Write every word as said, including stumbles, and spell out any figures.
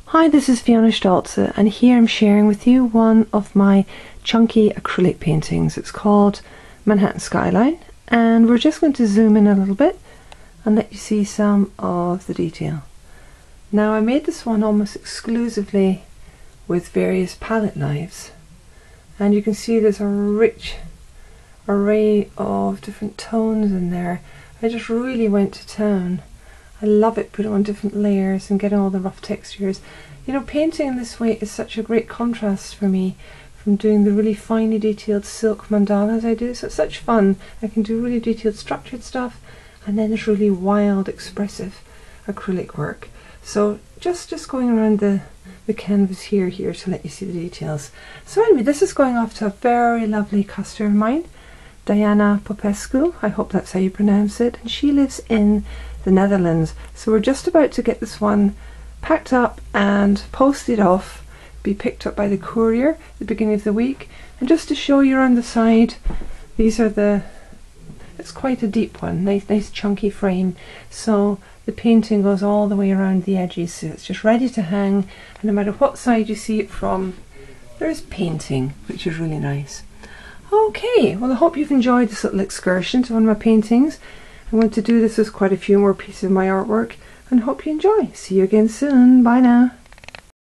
Hi, this is Fiona Stolze, and here I'm sharing with you one of my chunky acrylic paintings. It's called Manhattan Skyline, and we're just going to zoom in a little bit and let you see some of the detail. Now, I made this one almost exclusively with various palette knives, and you can see there's a rich array of different tones in there. I just really went to town. I love it, putting on different layers and getting all the rough textures. You know, painting in this way is such a great contrast for me from doing the really finely detailed silk mandalas I do. So it's such fun. I can do really detailed structured stuff, and then there's really wild, expressive acrylic work. So just just going around the, the canvas here, here to let you see the details. So anyway, this is going off to a very lovely customer of mine, Diana Popescu. I hope that's how you pronounce it. And she lives in the Netherlands. So we're just about to get this one packed up and posted off, be picked up by the courier at the beginning of the week. And just to show you around the side, these are the, it's quite a deep one, nice nice chunky frame, so the painting goes all the way around the edges, so it's just ready to hang, and no matter what side you see it from, there's painting, which is really nice. Okay, well, I hope you've enjoyed this little excursion to one of my paintings. I want to do this with quite a few more pieces of my artwork, and hope you enjoy. See you again soon. Bye now.